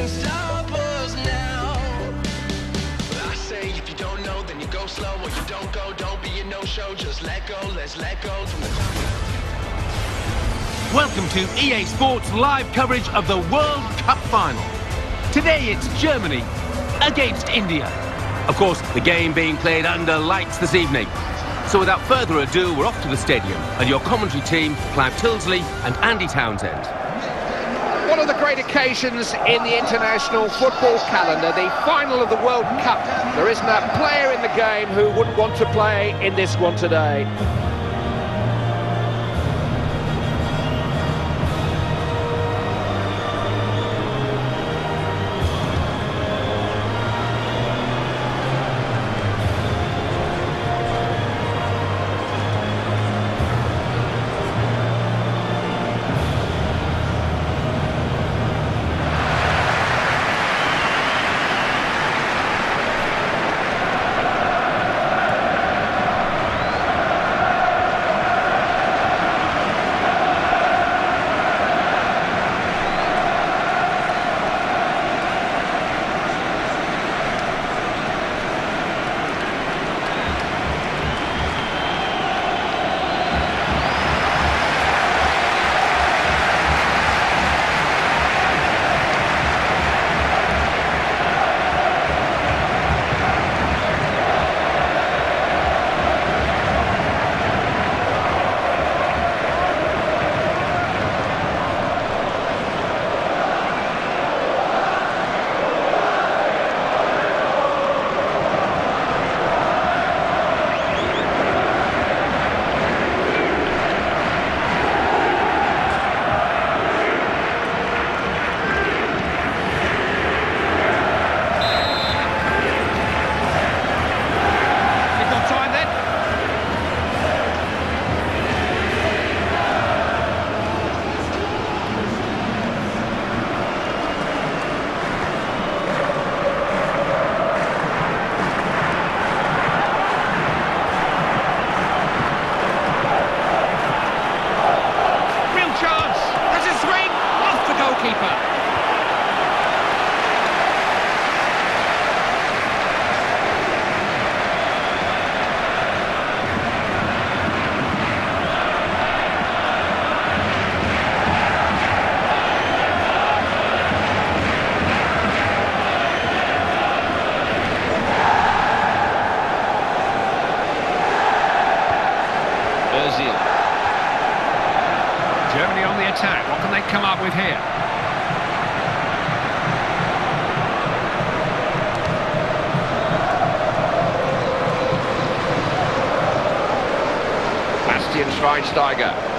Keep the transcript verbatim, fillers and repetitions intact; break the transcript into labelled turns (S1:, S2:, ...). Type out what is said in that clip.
S1: stop us now. But I say if you don't know, then you go slow, or you don't go, don't be a no-show. Just let go, let's let go from the clock.
S2: Welcome to E A Sports live coverage of the World Cup final. Today it's Germany against India. Of course, the game being played under lights this evening. So without further ado, we're off to the stadium and your commentary team, Clive Tilsley and Andy Townsend.
S3: One of the great occasions in the international football calendar, the final of the World Cup. There isn't a player in the game who wouldn't want to play in this one today.
S4: Germany on the attack. What can they come up with here?
S3: Bastian Schweinsteiger.